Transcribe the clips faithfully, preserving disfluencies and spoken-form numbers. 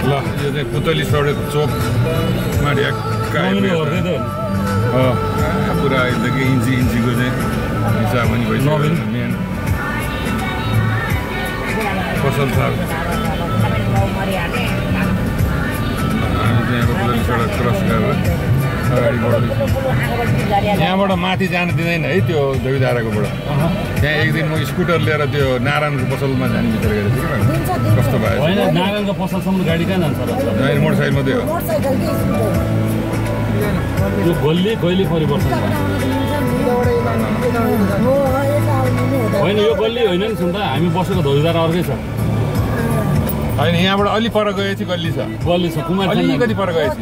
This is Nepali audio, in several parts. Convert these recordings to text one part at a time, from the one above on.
ल यो चाहिँ पुतली सडक चोकमा पुरा एकदम इन्ची इन्चीको चाहिँ हिसाब पनि भइसक्यो मेन पसल छ हामी चाहिँ अब पुतली सडक क्रस गरेर अगाडि बढ्दैछौँ यहाँबाट माथि जान दिँदैन है त्यो देवीधाराकोबाट त्यहाँ एक दिन म स्कुटर लिएर त्यो नारायणको पसलमा जाने विचार गरेको थिएँ कि कस्तो भयो होइन नारायणको पसलसम्म गाडी कहाँ जान्छ होइन मोटरसाइकल मात्रै हो यो गल्ली कहिले परिवर्तन भयो होइन यो गल्ली होइन नि सुन्दा हामी बसेको धोबीधारा अर्कै छ होइन यहाँबाट अलि पर गएपछि गल्ली छ गल्ली छ कुमार अलिकति पर गएपछि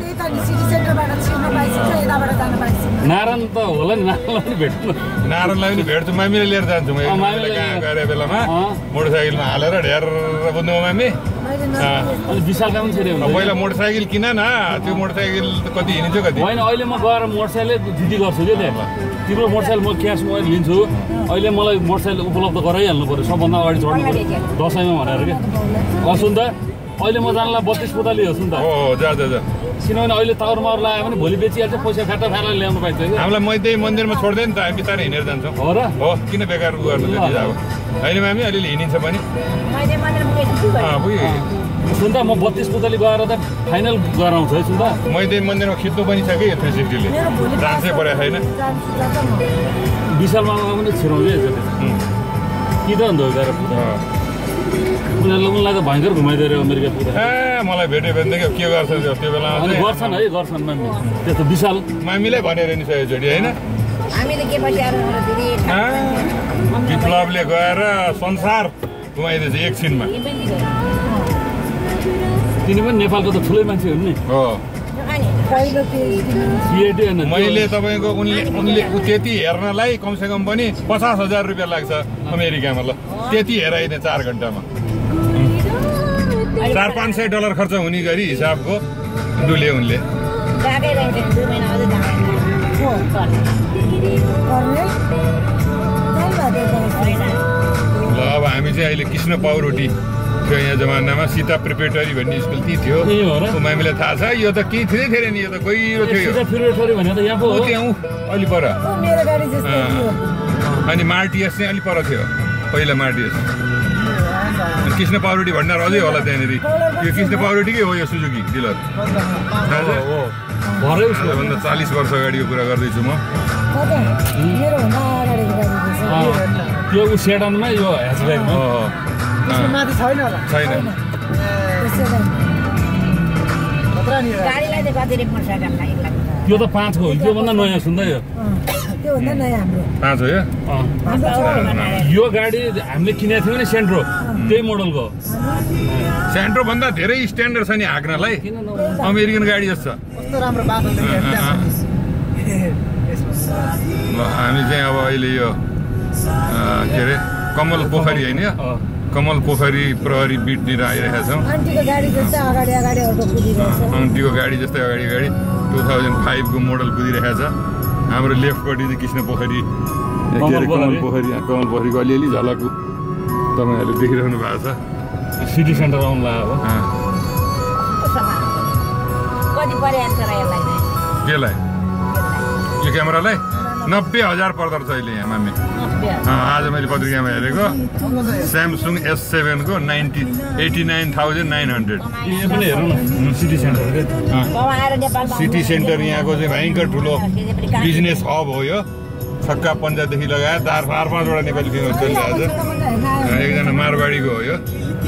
नारायण त होला नि नारायणलाई पनि भेट्नु नारायणलाई पनि भेट्छु मामीले लिएर जान्छु म कहाँ गएर बेलामा मोटरसाइकलमा हालेर ढेर बुझ्नु मामी विशालका पनि छिरे पहिला मोटरसाइकल किन न त्यो मोटरसाइकल कति हिँडिन्छ कति होइन अहिले म गएर मोटरसाइकल दिदी गर्छु कि त्यहाँ तिम्रो मोटरसाइकल म क्यास म लिन्छु अहिले मलाई मोटरसाइकल उपलब्ध गराइहाल्नु पर्यो सबभन्दा अगाडि चढ्नु पर्यो दसैँमा भनेर कि सुन त अहिले म जानलाई बत्तिस पुतली हो सुन त हो जा जा जा किनभने अहिले ताउर मार लगायो भने भोलि बेचिहाल्छ पैसा खाटा खाएर ल्याउनु पाइन्छ कि हामीलाई मैदै मन्दिरमा छोड्दैन त हामी बिस्तारै हिँडेर जान्छौँ हो र हो किन बेकार गर्नु त्यति अब होइन मामी अलिअलि हिँडिन्छ पनि सुन त म बत्तिस पुतली गएर त फाइनल गराउँछु है सुन त मैदै मन्दिरमा खिच्नु पनि छ कि थ्री सिक्सटीले चान्सै परेको छैन विशालमा पनि छिराउँदै कि त अन्त उनीहरूलाई उनलाई त भयङ्कर घुमाइदिएर अमेरिका पुरा ए मलाई भेट्यो भनेदेखि के गर्छ त्यो बेलामा गर्छन् है गर्छन् मामी त्यस्तो विशाल मामीलाई भनेर नि सयचोटि होइन विप्लवले गएर संसार घुमाइदिएछ एकछिनमा तिनी पनि नेपालको त ठुलै मान्छे हुन् नि हो सिआइटी मैले तपाईँको उनले उनले त्यति हेर्नलाई कमसेकम पनि पचास हजार रुपियाँ लाग्छ अमेरिकामा ल त्यति हेराइदिने चार घन्टामा चार पाँच सय डलर खर्च हुने गरी हिसाबको डुले उनले ल अब हामी चाहिँ अहिले कृष्ण पाउरोटी थियो यहाँ जमानामा सीता प्रिपेटरी भन्ने स्कुल ती थियो मामीलाई थाहा छ यो त केही थिएन थिएन नि यो त गहिरो थियो त्यहाँ अलि पर अनि मार्टिएस चाहिँ अलि पर थियो पहिला मार्टिएस कृष्ण पाउरोटी भण्डार अझै होला त्यहाँनिर यो कृष्ण पाउरोटीकै हो यो सुजुकी डिलर भन्दा चालिस वर्ष अगाडिको कुरा गर्दैछु म त्यो सेडानमा यो ह्याचब्याकमा छैन त्यो त पाँच हो त्योभन्दा नयाँ सुन्दै हो पाँच हो यो गाडी हामीले किनेको थियौँ नि सेन्ट्रो त्यही मोडलको सेन्ट्रो भन्दा धेरै स्ट्यान्डर्ड छ नि हाँक्नलाई अमेरिकन गाडी जस्तो ल हामी चाहिँ अब अहिले यो के अरे कमल पोखरी होइन कमल पोखरी प्रहरी बिटतिर आइरहेका छौँ आन्टीको गाडी जस्तै अगाडि अगाडि अगाडि टु थाउजन्ड फाइभको मोडल कुदिरहेको छ हाम्रो लेफ्टपट्टि चाहिँ कृष्ण पोखरी के अरे कमल पोखरी कमल पोखरीको अलिअलि झलक तपाईँहरूले देखिरहनु भएको छ सिटी सेन्टर आउनु लाग्यो केलाई यो क्यामेरालाई नब्बे हजार पर्दो रहेछ अहिले यहाँ मामी आज मैले पत्रिकामा हेरेको स्यामसुङ एस सेभेनको ninety eighty nine thousand nine hundred city centre city centre यहाँको चाहिँ भयङ्कर ठुलो बिजनेस हब हो यो छक्का पन्जादेखि लगाएर चार चार पाँचवटा नेपाली फिल्म चलिरहेको छ एकजना मारवाडीको हो यो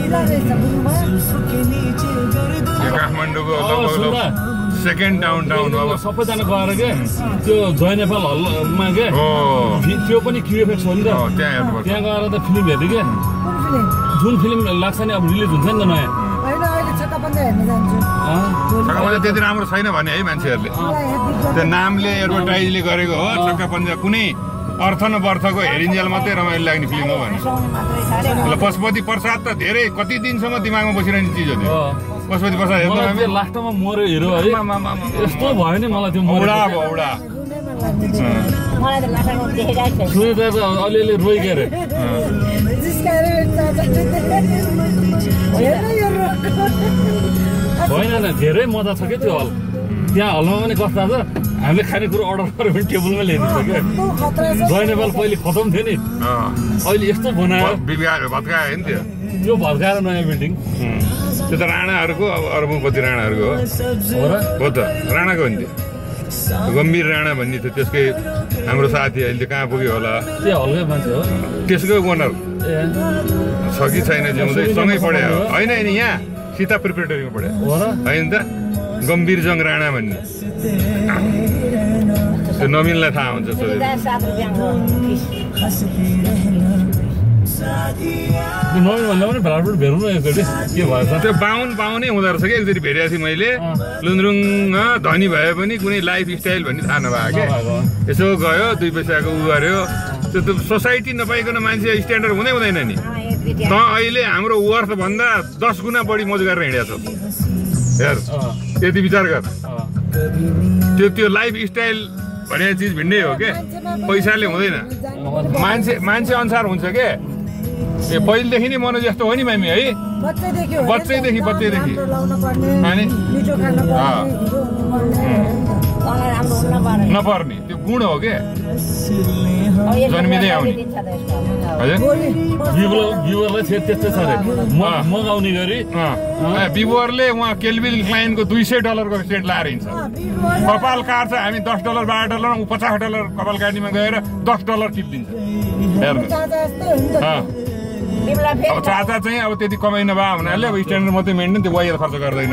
काठमाडौँको लगभग लगभग सेकेन्ड डाउन टाउन अब सबैजना गएर के त्यो जय नेपाल हलमा के त्यो पनि क्युएफएक्स हो नि त त्यहाँ गएर त फिल्म हेर्दै के जुन फिल्म लाग्छ नि अब रिलिज हुन्छ नि त नयाँ त्यति राम्रो छैन भने है मान्छेहरूले त्यो नामले एडभर्टाइजले गरेको हो छक्का पन्जा कुनै अर्थ न बर्थको हेरिन्जेल मात्रै रमाइलो लाग्ने फिल्म हो भने ल पशुपति प्रसाद त धेरै कति दिनसम्म दिमागमा बसिरहने चिज हो त्यो पशुपति प्रसाद हेर्नु लास्टमा मर्यो हेरो है यस्तो भयो नि मलाई त्यो औडा औडा सुनेर त अलिअलि रोइ के अरे होइन होइन धेरै मजा छ क्या त्यो हल त्यहाँ हलमा पनि कस्ता छ हामीले खानेकुरो अर्डर गऱ्यो भने टेबलमै ल्याइदिन्छ क्या जय नेपाल पहिले खतम थियो नि अहिले यस्तो बनायो भत्कायो नि त्यो यो भत्काएर नयाँ बिल्डिङ त्यो त राणाहरूको अब अरुणपति राणाहरूको हो हो त राणाको हो नि त्यो गम्भीर राणा भन्ने थियो त्यसकै हाम्रो साथी अहिले कहाँ पुग्यो होला त्यो हलकै मान्छे हो त्यसकै ओनर छ कि छैन जिउँदै सँगै पढ्यो होइन होइन यहाँ सीता प्रिपरेटरीमा पढ्यो होइन त गम्भीर जङ राणा भन्ने त्यो नवीनलाई थाहा हुन्छ नवीन भन्दा पनि भेलापुट भेरौँ न एकचोटि के भएछ त्यो बाहुन बाहुनै हुँदो रहेछ क्या एकचोटि भेटेको थिएँ मैले लुन्द्रुङ धनी भए पनि कुनै लाइफ स्टाइल भन्ने थाहा नभएको क्या यसो गयो दुई पैसाको उ गर्यो त्यो त सोसाइटी नपाइकन मान्छे स्ट्यान्डर्ड हुँदै हुँदैन नि त अहिले हाम्रो वर्थ भन्दा दस गुणा बढी मोज गरेर हिँडेको छ हेर यति विचार गर त्यो त्यो लाइफ स्टाइल भन्ने चिज भिन्नै हो क्या पैसाले हुँदैन मान्छे मान्छे अनुसार हुन्छ के ए पहिलेदेखि नै मनो जस्तो हो नि मामी है बच्चैदेखि बच्चैदेखि नपर्ने त्यो गुण हो क्या जन्मिँदै आउने हजुर त्यस्तै छ अरे मगाउने गरी बिबुवरले उहाँ केल्भिन क्लाइनको दुई सय डलरको सेट लाएर हिँड्छ कपाल काट्छ हामी दस डलर बाह्र डलर ऊ पचास डलर कपाल काट्नेमा गएर दस डलर टिप दिन्छ हेर्नु अब चाचा चाहिँ अब त्यति कमाइ नभए हुनाले अब स्ट्यान्डर्ड मात्रै मेन्टेन त्यो वाइएर खर्च गर्दैन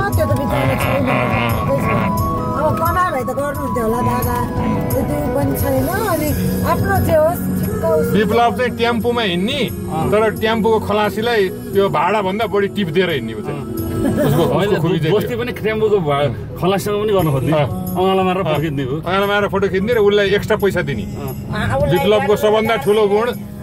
विप्लव चाहिँ टेम्पोमा हिँड्ने तर टेम्पोको खलासीलाई त्यो भाडा भन्दा बढी टिप दिएर हिँड्ने हो बस्ती पनि टेम्पोको खलासीसँग पनि गर्नु खोज्ने अँगालो मारेर फोटो खिच्ने अँगालो मारेर फोटो खिच्ने र उसलाई एक्स्ट्रा पैसा दिने विप्लवको सबभन्दा ठुलो गुण